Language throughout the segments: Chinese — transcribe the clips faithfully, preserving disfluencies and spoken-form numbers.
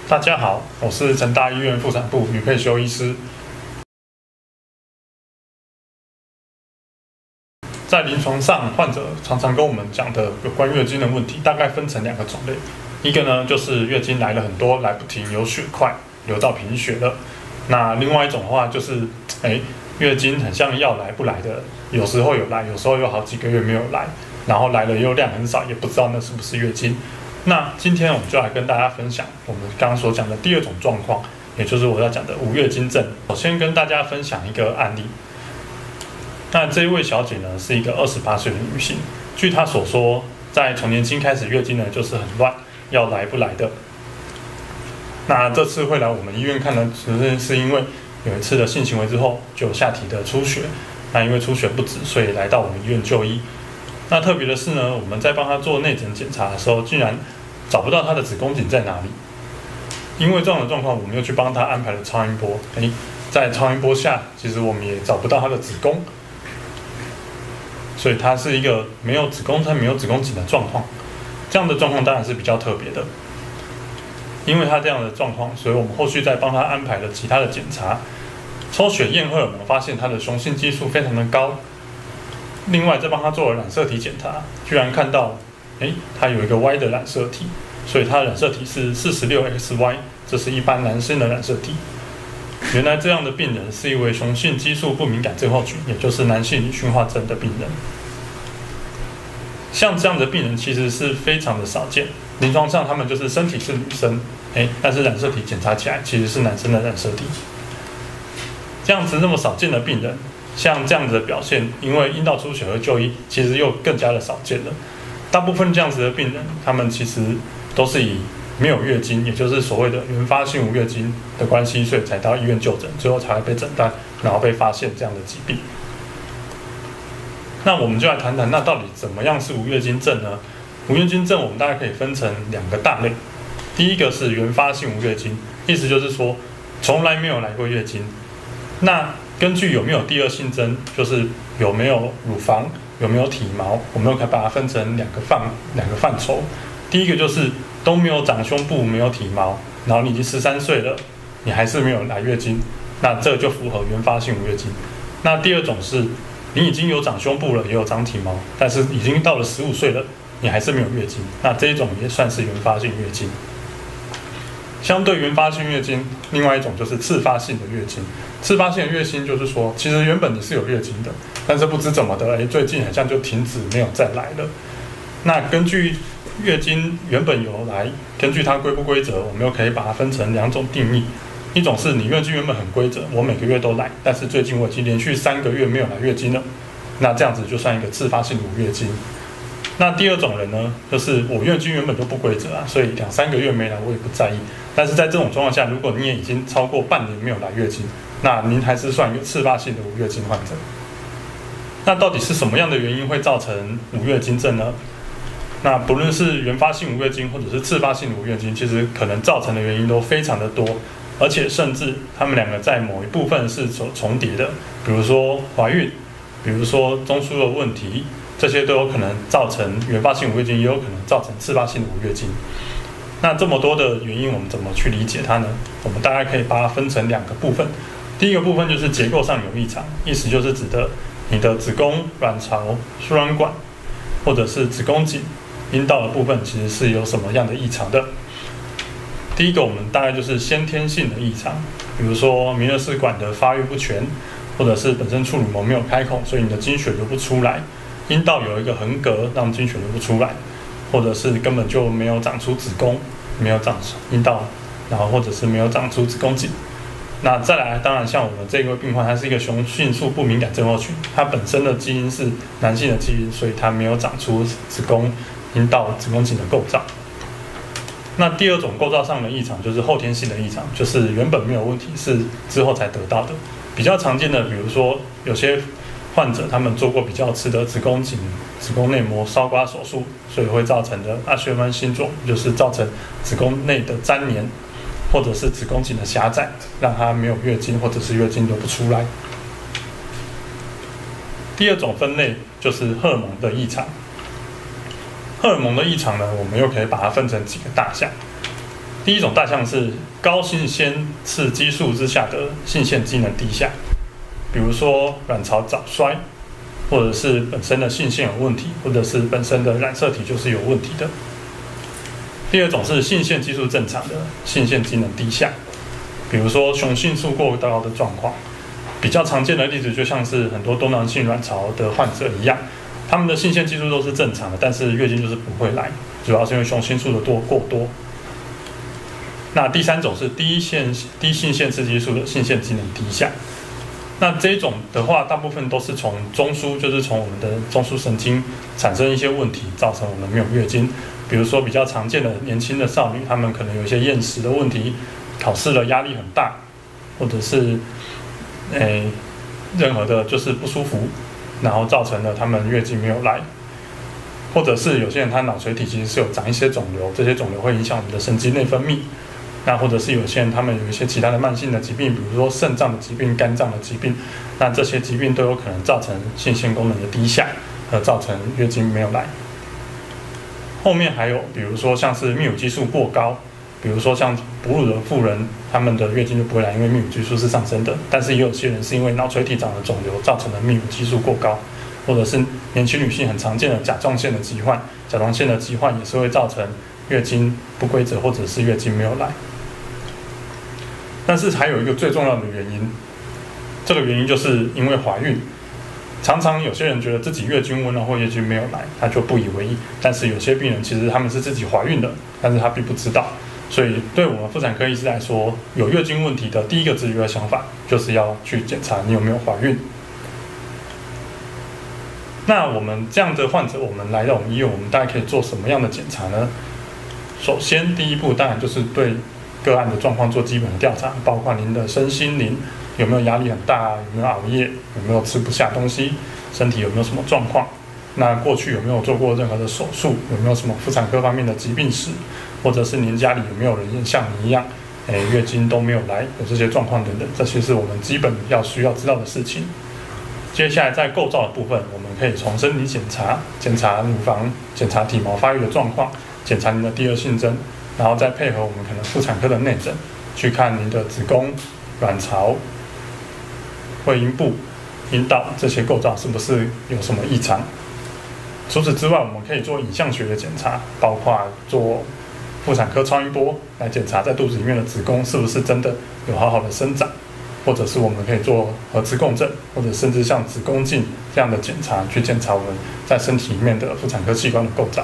大家好，我是成大医院妇产部吕佩修医师。在临床上，患者常常跟我们讲的有关月经的问题，大概分成两个种类。一个呢，就是月经来了很多，来不停，有血块，流到贫血了。那另外一种的话，就是，哎，月经很像要来不来的，有时候有来，有时候有好几个月没有来，然后来了又量很少，也不知道那是不是月经。那今天我们就来跟大家分享我们刚刚所讲的第二种状况，也就是我要讲的无月经症。我先跟大家分享一个案例。那这一位小姐呢，是一个二十八岁的女性。据她所说，在从年轻开始月经呢就是很乱，要来不来的。那这次会来我们医院看呢，只是是因为有一次的性行为之后就有下体的出血，那因为出血不止，所以来到我们医院就医。那特别的是呢，我们在帮她做内诊检查的时候，竟然找不到她的子宫颈在哪里。因为这样的状况，我们又去帮她安排了超音波。诶，在超音波下，其实我们也找不到她的子宫，所以她是一个没有子宫、她没有子宫颈的状况。这样的状况当然是比较特别的。因为她这样的状况，所以我们后续再帮她安排了其他的检查，抽血验荷尔蒙，发现她的雄性激素非常的高。另外，再帮他做了染色体检查，居然看到，哎，他有一个 Y 的染色体，所以他的染色体是 四十六 X Y， 这是一般男生的染色体。原来这样的病人是一位雄性激素不敏感症候群，也就是男性女驯化症的病人。像这样的病人其实是非常的少见，临床上他们就是身体是女生，哎，但是染色体检查起来其实是男生的染色体。这样子那么少见的病人，像这样子的表现，因为阴道出血而就医，其实又更加的少见了。大部分这样子的病人，他们其实都是以没有月经，也就是所谓的原发性无月经的关系，所以才到医院就诊，最后才会被诊断，然后被发现这样的疾病。那我们就来谈谈，那到底怎么样是无月经症呢？无月经症我们大概可以分成两个大类。第一个是原发性无月经，意思就是说从来没有来过月经。那根据有没有第二性征，就是有没有乳房，有没有体毛，我们又可以把它分成两个范两个范畴。第一个就是都没有长胸部，没有体毛，然后你已经十三岁了，你还是没有来月经，那这就符合原发性无月经。那第二种是你已经有长胸部了，也有长体毛，但是已经到了十五岁了，你还是没有月经，那这一种也算是原发性月经。相对原发性月经，另外一种就是次发性的月经。次发性的月经就是说，其实原本你是有月经的，但是不知怎么的，哎，最近好像就停止，没有再来了。那根据月经原本有来，根据它规不规则，我们又可以把它分成两种定义。一种是你月经原本很规则，我每个月都来，但是最近我已经连续三个月没有来月经了，那这样子就算一个次发性的无月经。那第二种人呢，就是我月经原本就不规则啊，所以两三个月没来我也不在意。但是在这种状况下，如果你也已经超过半年没有来月经，那您还是算一个次发性的无月经患者。那到底是什么样的原因会造成无月经症呢？那不论是原发性无月经或者是次发性的无月经，其实可能造成的原因都非常的多，而且甚至他们两个在某一部分是所重叠的，比如说怀孕，比如说中枢的问题。这些都有可能造成原发性无月经，也有可能造成次发性的无月经。那这么多的原因，我们怎么去理解它呢？我们大概可以把它分成两个部分。第一个部分就是结构上有异常，意思就是指的你的子宫、卵巢、输卵管，或者是子宫颈、阴道的部分，其实是有什么样的异常的。第一个，我们大概就是先天性的异常，比如说弥勒氏管的发育不全，或者是本身处女膜没有开孔，所以你的经血流不出来。阴道有一个横膈，让经血流不出来，或者是根本就没有长出子宫，没有长阴道，然后或者是没有长出子宫颈。那再来，当然像我们这个病患，他是一个雄性素不敏感症候群，他本身的基因是男性的基因，所以他没有长出子宫、阴道、子宫颈的构造。那第二种构造上的异常就是后天性的异常，就是原本没有问题，是之后才得到的。比较常见的，比如说有些患者他们做过比较次的子宫颈、子宫内膜烧刮手术，所以会造成的阿薛曼辛种，就是造成子宫内的粘连，或者是子宫颈的狭窄，让它没有月经，或者是月经流不出来。第二种分类就是荷尔蒙的异常。荷尔蒙的异常呢，我们又可以把它分成几个大项。第第一种大项是高性腺刺激素之下的性腺机能低下，比如说卵巢早衰，或者是本身的性腺有问题，或者是本身的染色体就是有问题的。第二种是性腺激素正常的性腺机能低下，比如说雄性素过高的状况。比较常见的例子就像是很多多囊性卵巢的患者一样，他们的性腺激素都是正常的，但是月经就是不会来，主要是因为雄性素的多过多。那第三种是低腺低性腺刺激素的性腺机能低下，那这一种的话，大部分都是从中枢，就是从我们的中枢神经产生一些问题，造成我们没有月经。比如说比较常见的年轻的少女，她们可能有一些厌食的问题，考试的压力很大，或者是诶任何的就是不舒服，然后造成了她们月经没有来。或者是有些人他脑垂体其实是有长一些肿瘤，这些肿瘤会影响我们的神经内分泌。那或者是有些人他们有一些其他的慢性的疾病，比如说肾脏的疾病、肝脏的疾病，那这些疾病都有可能造成性腺功能的低下，而造成月经没有来。后面还有比如说像是泌乳激素过高，比如说像哺乳的妇人，他们的月经就不会来，因为泌乳激素是上升的。但是也有些人是因为脑垂体长了肿瘤，造成了泌乳激素过高，或者是年轻女性很常见的甲状腺的疾患，甲状腺的疾患也是会造成月经不规则，或者是月经没有来。但是还有一个最重要的原因，这个原因就是因为怀孕。常常有些人觉得自己月经温了或月经没有来，他就不以为意。但是有些病人其实他们是自己怀孕的，但是他并不知道。所以对我们妇产科医师来说，有月经问题的第一个直觉的想法就是要去检查你有没有怀孕。那我们这样的患者，我们来到我们医院，我们大概可以做什么样的检查呢？首先，第一步当然就是对个案的状况做基本的调查，包括您的身心灵有没有压力很大，有没有熬夜，有没有吃不下东西，身体有没有什么状况。那过去有没有做过任何的手术，有没有什么妇产科方面的疾病史，或者是您家里有没有人像你一样，诶月经都没有来，有这些状况等等，这些是我们基本要需要知道的事情。接下来在构造的部分，我们可以从身体检查，检查乳房，检查体毛发育的状况，检查您的第二性征，然后再配合我们可能妇产科的内诊，去看您的子宫、卵巢、会阴部、阴道这些构造是不是有什么异常。除此之外，我们可以做影像学的检查，包括做妇产科超音波来检查在肚子里面的子宫是不是真的有好好的生长。或者是我们可以做核磁共振，或者甚至像子宫镜这样的检查，去检查我们在身体里面的妇产科器官的构造。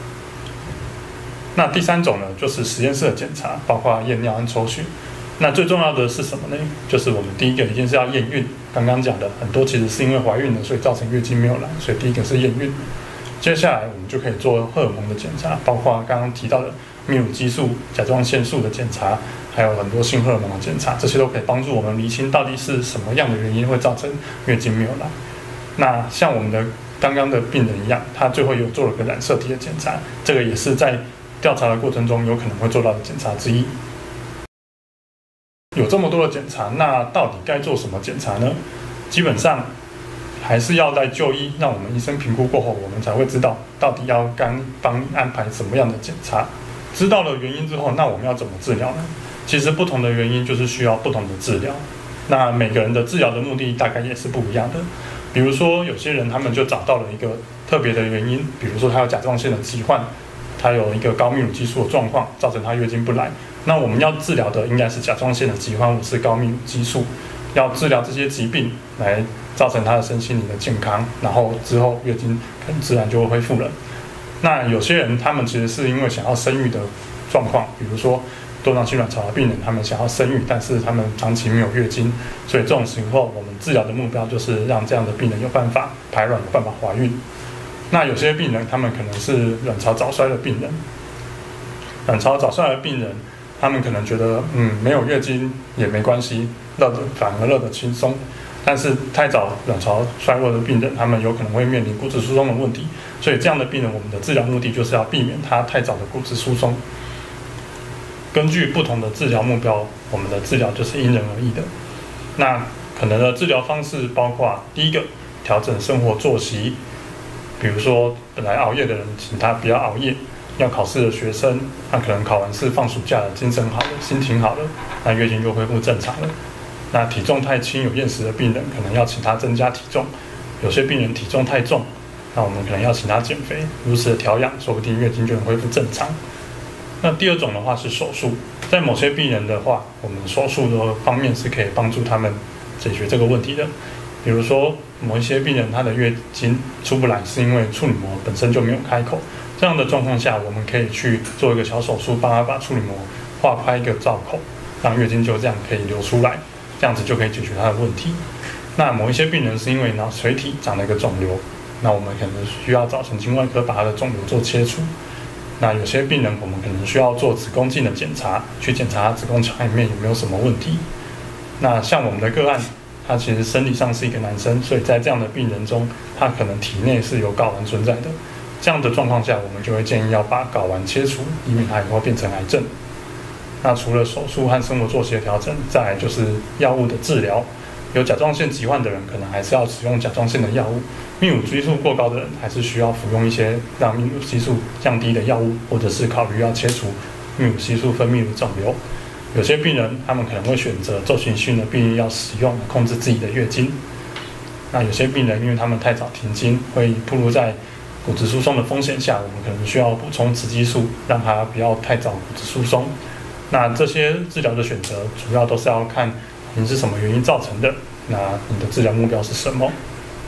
那第三种呢，就是实验室的检查，包括验尿和抽血。那最重要的是什么呢？就是我们第一个一定是要验孕。刚刚讲的很多其实是因为怀孕了，所以造成月经没有来，所以第一个是验孕。接下来我们就可以做荷尔蒙的检查，包括刚刚提到的泌乳激素、甲状腺素的检查，还有很多性荷尔蒙的检查，这些都可以帮助我们厘清到底是什么样的原因会造成月经没有来。那像我们的刚刚的病人一样，他最后有做了个染色体的检查，这个也是在调查的过程中有可能会做到的检查之一。有这么多的检查，那到底该做什么检查呢？基本上还是要在就医，让我们医生评估过后，我们才会知道到底要刚帮你安排什么样的检查。知道了原因之后，那我们要怎么治疗呢？其实不同的原因就是需要不同的治疗。那每个人的治疗的目的大概也是不一样的。比如说有些人他们就找到了一个特别的原因，比如说他有甲状腺的疾患，他有一个高泌乳激素的状况，造成他月经不来。那我们要治疗的应该是甲状腺的疾患或是高泌乳激素，要治疗这些疾病来造成他的身心灵的健康，然后之后月经很自然就会恢复了。那有些人他们其实是因为想要生育的状况，比如说多囊性卵巢的病人，他们想要生育，但是他们长期没有月经，所以这种情况我们治疗的目标就是让这样的病人有办法排卵，有办法怀孕。那有些病人他们可能是卵巢早衰的病人，卵巢早衰的病人他们可能觉得嗯没有月经也没关系，热的反而热得轻松。但是太早卵巢衰弱的病人，他们有可能会面临骨质疏松的问题，所以这样的病人，我们的治疗目的就是要避免他太早的骨质疏松。根据不同的治疗目标，我们的治疗就是因人而异的。那可能的治疗方式包括第一个，调整生活作息，比如说本来熬夜的人，请他不要熬夜， 要考试的学生，他可能考完试放暑假了，精神好了，心情好了，那月经就恢复正常了。那体重太轻有厌食的病人，可能要请他增加体重；有些病人体重太重，那我们可能要请他减肥。如此的调养，说不定月经就能恢复正常。那第二种的话是手术，在某些病人的话，我们手术的方面是可以帮助他们解决这个问题的。比如说，某一些病人他的月经出不来，是因为处女膜本身就没有开口。这样的状况下，我们可以去做一个小手术，帮他把处女膜划开一个造口，让月经就这样可以流出来，这样子就可以解决他的问题。那某一些病人是因为脑髓体长了一个肿瘤，那我们可能需要找神经外科把他的肿瘤做切除。那有些病人我们可能需要做子宫镜的检查，去检查他子宫腔里面有没有什么问题。那像我们的个案，他其实生理上是一个男生，所以在这样的病人中，他可能体内是有睾丸存在的。这样的状况下，我们就会建议要把睾丸切除，以免它以后变成癌症。那除了手术和生活作息的调整，再来就是药物的治疗。有甲状腺疾患的人，可能还是要使用甲状腺的药物；泌乳激素过高的人，还是需要服用一些让泌乳激素降低的药物，或者是考虑要切除泌乳激素分泌的肿瘤。有些病人，他们可能会选择周期性的避孕药使用，来控制自己的月经。那有些病人，因为他们太早停经，会暴露在骨质疏松的风险下，我们可能需要补充雌激素，让它不要太早骨质疏松。那这些治疗的选择，主要都是要看你是什么原因造成的，那你的治疗目标是什么。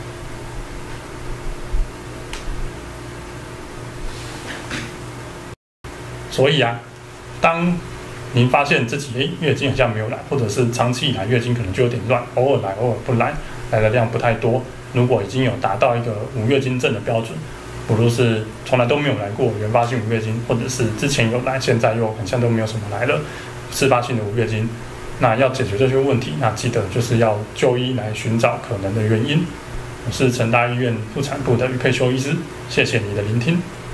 所以啊，当您发现自己诶月经好像没有来，或者是长期以来月经可能就有点乱，偶尔来偶尔不来，来的量不太多，如果已经有达到一个无月经症的标准，不论是从来都没有来过原发性无月经，或者是之前有来，现在又好像都没有什么来了，次发性的无月经，那要解决这些问题，那记得就是要就医来寻找可能的原因。我是成大医院妇产部的余佩修医师，谢谢你的聆听。